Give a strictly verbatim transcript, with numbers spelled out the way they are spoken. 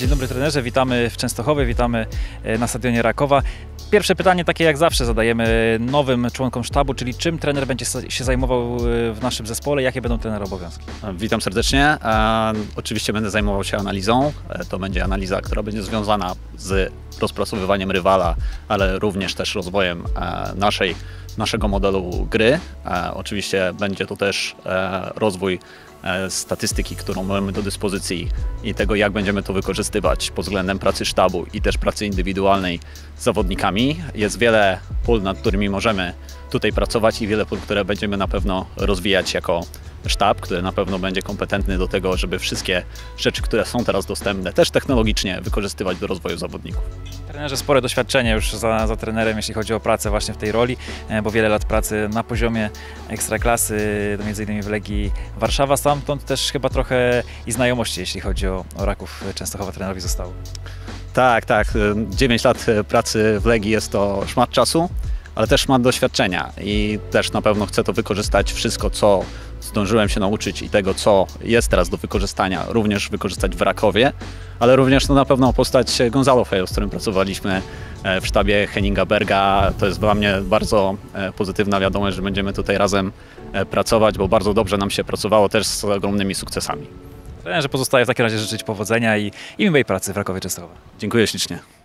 Dzień dobry trenerze, witamy w Częstochowie, witamy na stadionie Rakowa. Pierwsze pytanie takie jak zawsze zadajemy nowym członkom sztabu, czyli czym trener będzie się zajmował w naszym zespole, jakie będą trener obowiązki? Witam serdecznie. E, oczywiście będę zajmował się analizą. E, to będzie analiza, która będzie związana z rozpracowywaniem rywala, ale również też rozwojem e, naszej, naszego modelu gry. E, oczywiście będzie to też e, rozwój statystyki, którą mamy do dyspozycji i tego, jak będziemy to wykorzystywać pod względem pracy sztabu i też pracy indywidualnej z zawodnikami. Jest wiele pól, nad którymi możemy tutaj pracować i wiele pól, które będziemy na pewno rozwijać jako sztab, który na pewno będzie kompetentny do tego, żeby wszystkie rzeczy, które są teraz dostępne, też technologicznie wykorzystywać do rozwoju zawodników. Trenerze, spore doświadczenie już za, za trenerem, jeśli chodzi o pracę właśnie w tej roli, bo wiele lat pracy na poziomie ekstraklasy, między innymi w Legii Warszawa, stamtąd też chyba trochę i znajomości, jeśli chodzi o, o Raków Częstochowa trenerowi zostało. Tak, tak. dziewięć lat pracy w Legii jest to szmat czasu, ale też szmat doświadczenia i też na pewno chcę to wykorzystać wszystko, co zdążyłem się nauczyć i tego, co jest teraz do wykorzystania, również wykorzystać w Rakowie, ale również no, na pewno postać Gonzalo Fejo, z którym pracowaliśmy w sztabie Henninga Berga. To jest dla mnie bardzo pozytywna wiadomość, że będziemy tutaj razem pracować, bo bardzo dobrze nam się pracowało też z ogromnymi sukcesami. Trenerze, pozostaje w takim razie życzyć powodzenia i, i miłej pracy w Rakowie Częstochowa. Dziękuję ślicznie.